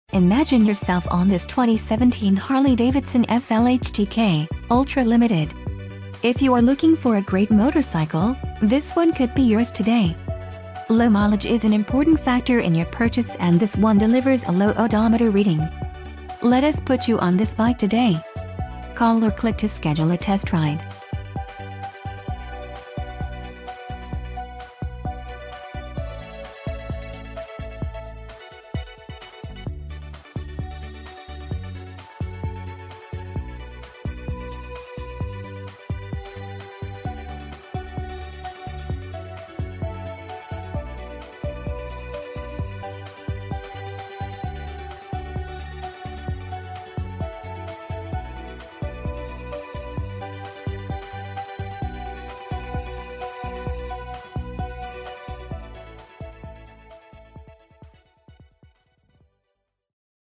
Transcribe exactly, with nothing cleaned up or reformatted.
Imagine yourself on this twenty seventeen Harley-Davidson F L H T K, Ultra Limited. If you are looking for a great motorcycle, this one could be yours today. Low mileage is an important factor in your purchase, and this one delivers a low odometer reading. Let us put you on this bike today. Call or click to schedule a test ride.